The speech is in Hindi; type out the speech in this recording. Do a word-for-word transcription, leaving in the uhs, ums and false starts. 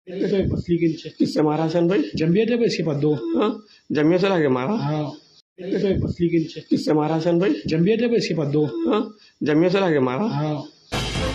तो ये पसली के नीचे किससे मारा हसन भाई? जम्बिया थे इसके पास दो। हाँ, जमिया से लाके मारा। हाँ तो ये पसली के नीचे किससे मारा हसन भाई? जम्बिया थे इसके पास दो। हाँ, जमिया से लाके मारा। हाँ